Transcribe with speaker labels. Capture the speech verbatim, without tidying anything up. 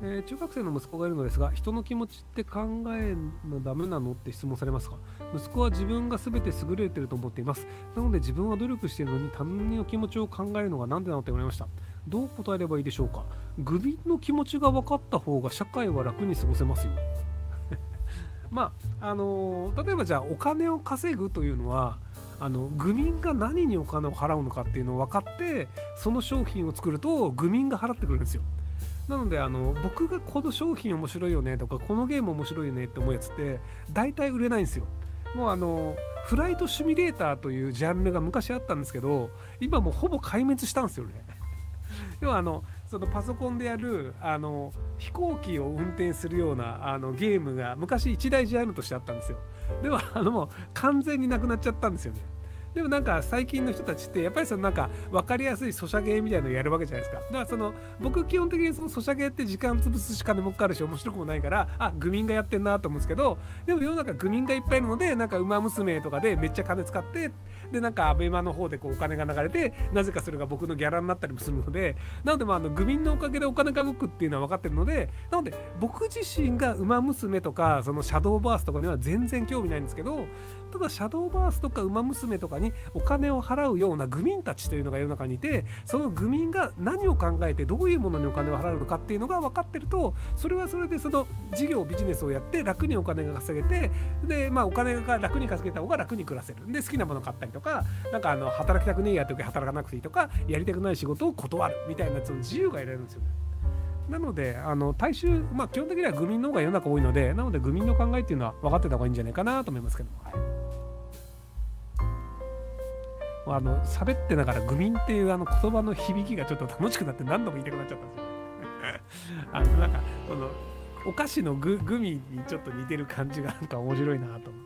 Speaker 1: えー中学生の息子がいるのですが、人の気持ちって考えるのダメなのって質問されますか？息子は自分が全て優れていると思っています。なので自分は努力しているのに他人の気持ちを考えるのがなんでなのと言われました。どう答えればいいでしょうか？グビの気持ちが分かった方が社会は楽に過ごせますよ。まああのー例えばじゃあお金を稼ぐというのは、あの愚民が何にお金を払うのかっていうのを分かってその商品を作ると愚民が払ってくるんですよ。なのであの僕がこの商品面白いよねとかこのゲーム面白いよねって思うやつって大体売れないんですよ。もうあのフライトシミュレーターというジャンルが昔あったんですけど、今もうほぼ壊滅したんですよね。要はあのそのパソコンでやるあの飛行機を運転するようなあのゲームが昔一大ジャンルとしてあったんですよ。ではあのもう完全になくなっちゃったんですよね。でもなんか最近の人たちってやっぱりそのなんか分かりやすいソシャゲみたいなのをやるわけじゃないですか。だからその僕基本的にそのソシャゲって時間潰すし金もかかるし面白くもないから、あ愚民がやってんなと思うんですけど、でも世の中愚民がいっぱいいるのでなんか馬娘とかでめっちゃ金使ってでなんかアベマの方でこうお金が流れてなぜかそれが僕のギャラになったりもするので、なのでまああの愚民のおかげでお金が動くっていうのは分かってるので、なので僕自身が馬娘とかそのシャドーバースとかには全然興味ないんですけど、ただシャドーバースとか馬娘とかにお金を払うような愚民たちというのが世の中にいて、その愚民が何を考えてどういうものにお金を払うのかっていうのが分かってると、それはそれでその事業ビジネスをやって楽にお金が稼げて、でまあお金が楽に稼げた方が楽に暮らせる。で好きなもの買ったりとか、なんかあの働きたくねえやとき働かなくていいとか、やりたくない仕事を断るみたいなその自由が得られるんですよね。なのであの大衆、まあ基本的には愚民の方が世の中多いので、なので愚民の考えっていうのは分かってた方がいいんじゃないかなと思いますけど、はい、あの喋ってながら愚民っていうあの言葉の響きがちょっと楽しくなって何度も言いたくなっちゃったんですよあのなんかこのお菓子のググミにちょっと似てる感じがなんか面白いなと思って。